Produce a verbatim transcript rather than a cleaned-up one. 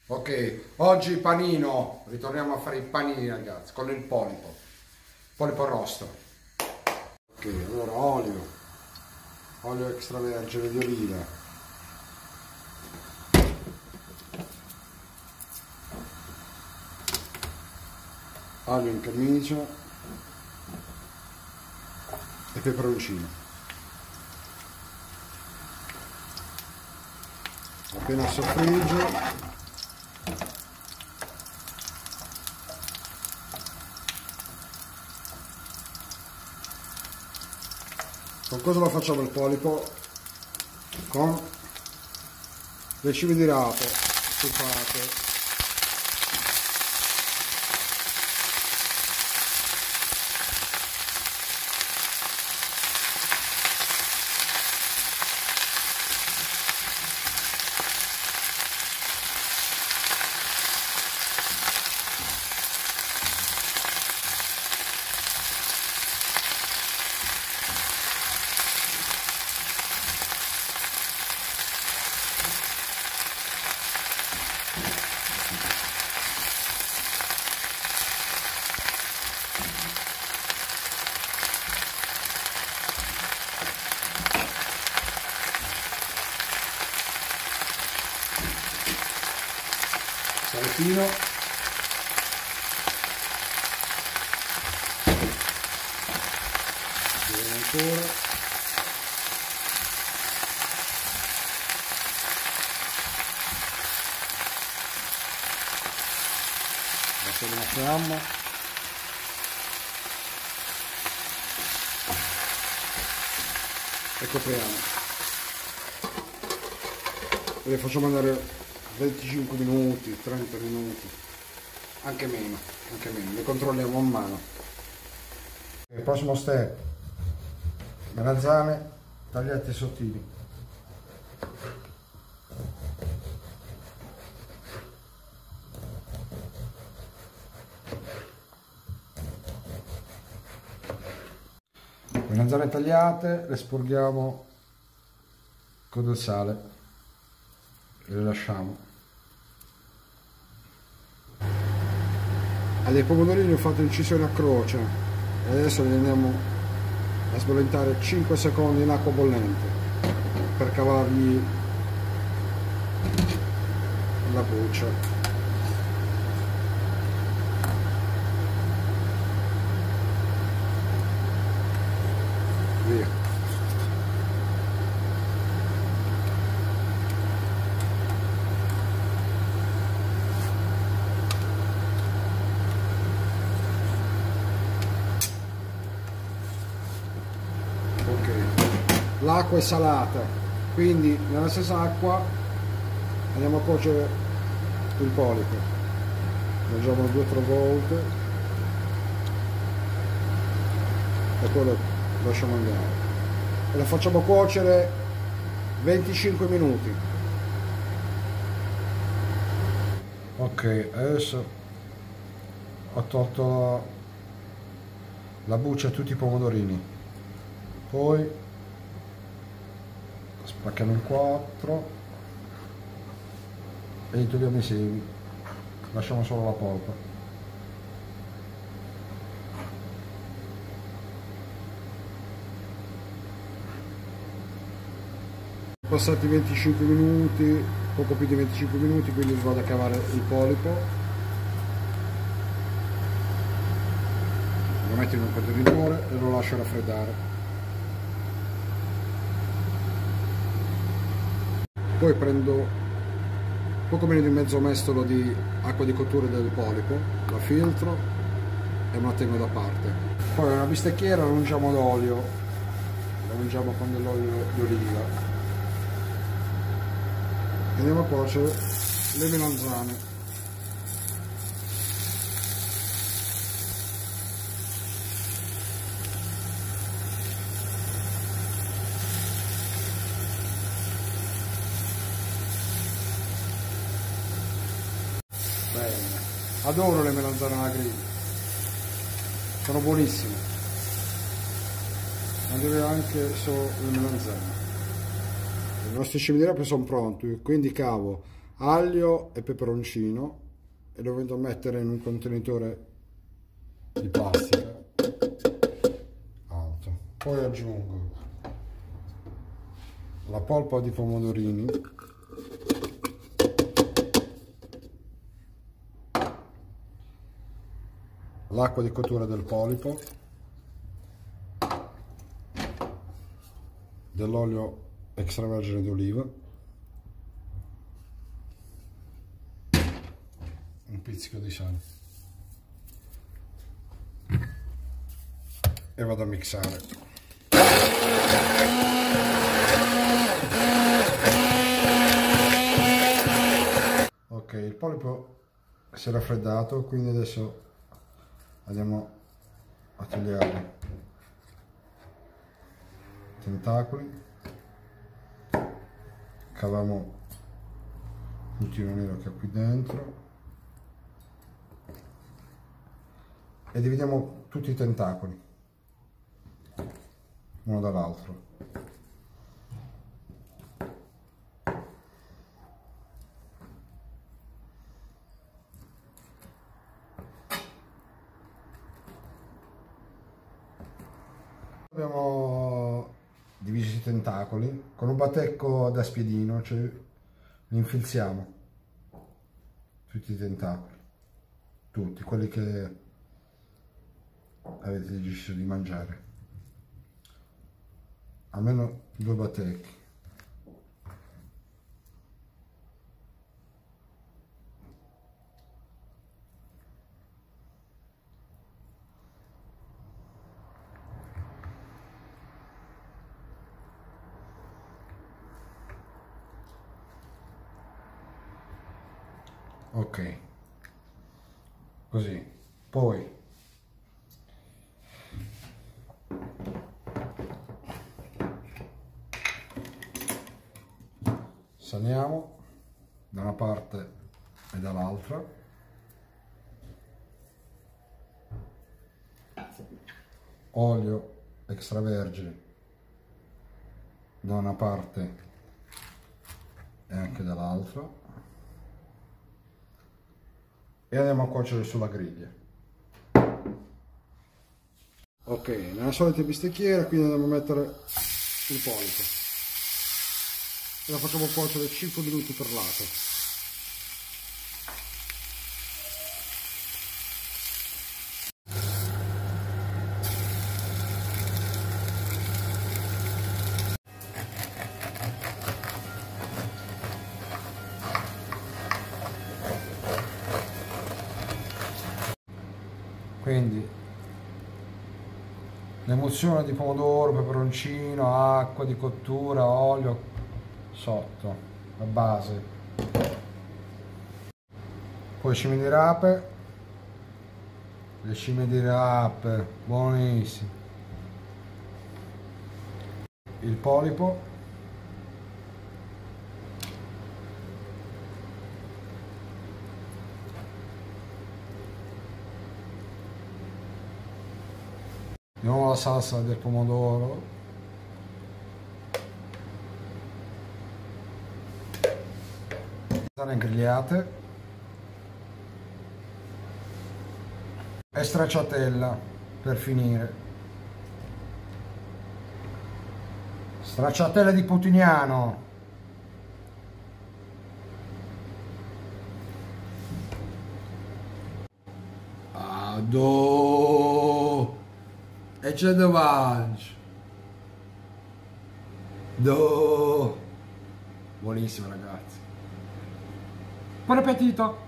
Ok, oggi panino, ritorniamo a fare i panini ragazzi, con il polipo, polipo arrosto. Ok, allora olio, olio extravergine di oliva, olio in camicia e peperoncino. Appena soffrigge con cosa lo facciamo il polipo? Con le cime di rape stufate, salatino, ancora, lasciamo una fiamma e copriamo e le facciamo andare venticinque minuti, trenta minuti, anche meno, anche meno, le controlliamo a mano. Il prossimo step, melanzane tagliate sottili. Melanzane tagliate, le sporghiamo con del sale e le lasciamo. Alle pomodorini ho fatto incisione a croce e adesso li andiamo a sbollentare cinque secondi in acqua bollente per cavargli la buccia. Via. L'acqua è salata, quindi nella stessa acqua andiamo a cuocere il polipo, mangiamo due o tre volte e poi lo lasciamo andare e lo facciamo cuocere venticinque minuti. Ok, adesso ho tolto la buccia a tutti i pomodorini, poi spacchiamo in quattro e gli togliamo i semi, lasciamo solo la polpa. Passati venticinque minuti, poco più di venticinque minuti, quindi vado a cavare il polipo, lo metto in un contenitore e lo lascio raffreddare. Poi prendo poco meno di mezzo mestolo di acqua di cottura del polipo, la filtro e me la tengo da parte. Poi una bistecchiera la ungiamo d'olio, la ungiamo con dell'olio di oliva. E andiamo a cuocere le melanzane. Bene. Adoro le melanzane alla griglia, sono buonissime, mangerei anche solo le melanzane. I nostri cimi di rape sono pronti, quindi cavo aglio e peperoncino e lo vado a mettere in un contenitore di plastica alto. Poi aggiungo la polpa di pomodorini, l'acqua di cottura del polipo, dell'olio extravergine d'oliva, un pizzico di sale e vado a mixare. Ok, il polipo si è raffreddato, quindi adesso andiamo a tagliare i tentacoli, caviamo il puntino nero che ho qui dentro e dividiamo tutti i tentacoli uno dall'altro. Abbiamo diviso i tentacoli con un batecco da spiedino, cioè li infilziamo tutti i tentacoli, tutti quelli che avete deciso di mangiare, almeno due batecchi. Ok, così. Poi saliamo da una parte e dall'altra, olio extravergine da una parte e anche dall'altra, e andiamo a cuocere sulla griglia. Ok, nella solita bistecchiera, quindi andiamo a mettere il polipo e lo facciamo cuocere cinque minuti per lato. Quindi l'emulsione di pomodoro, peperoncino, acqua di cottura, olio sotto, la base. Poi cime di rape, le cime di rape, buonissime. Il polipo. Di nuovo la salsa del pomodoro, melanzane grigliate e stracciatella per finire. Stracciatella di Putignano. Adò. E c'è davanti. Do. Buonissimo ragazzi. Buon appetito.